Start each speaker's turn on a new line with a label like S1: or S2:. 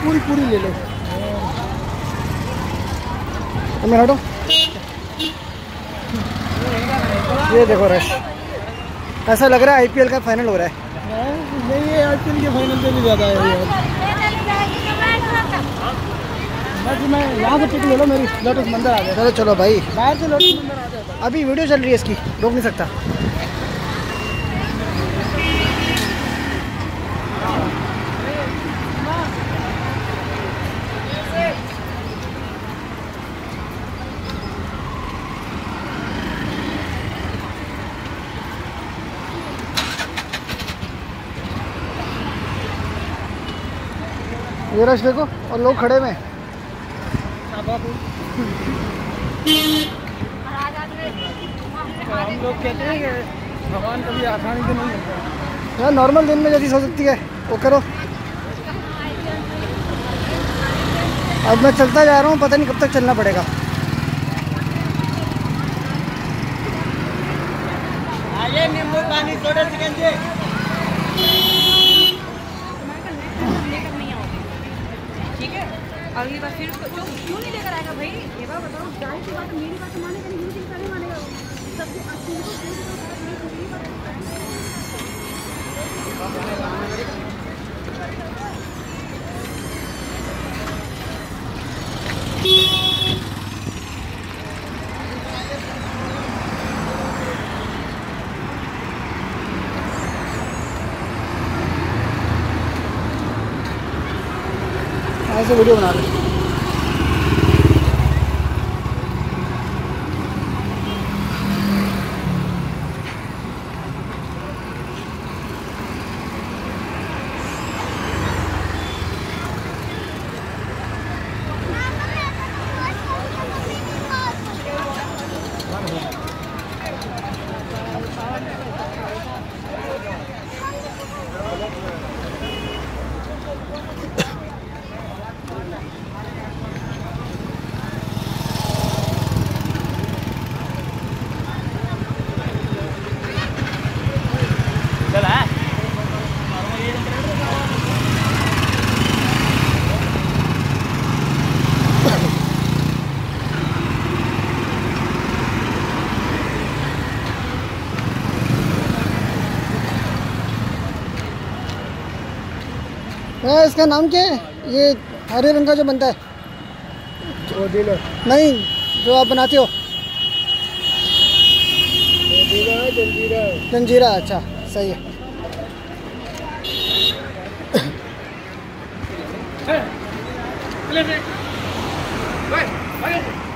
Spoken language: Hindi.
S1: पूरी पूरी ले लो। हमें हटो। ये देखो रश, ऐसा लग रहा है आईपीएल का फाइनल हो रहा है। नहीं, ये आईपीएल के फाइनल से भी ज़्यादा है यार। बस मैं यहाँ से टिकट ले लो मेरी, लोटस मंदिर आ गया। चलो चलो भाई, बाहर से लोटस मंदिर आ जाए। अभी वीडियो चल रही है इसकी, रोक नहीं सकता। ये रश देखो, और लोग खड़े में। हम लोग कहते हैं कि भगवान कभी आसानी से नहीं मिलता यार, नॉर्मल दिन में जैसी हो सकती है वो करो। अब मैं चलता जा रहा हूँ, पता नहीं कब तक चलना पड़ेगा। आइए नींबू पानी सोडा सिकंजी।
S2: ठीक है, अगली बार फिर क्यों नहीं लेकर आएगा भाई? ये बात बताओ, जाहिर सी बात मेरी बात मानेगा नहीं, मेरी बात नहीं मानेगा। सबसे अच्छी
S1: ऐसे वीडियो बना रहे। इसका नाम क्या है? ये हरे रंग का जो बनता है, नहीं जो आप बनाते हो। जंजीरा। जंजीरा, अच्छा सही है।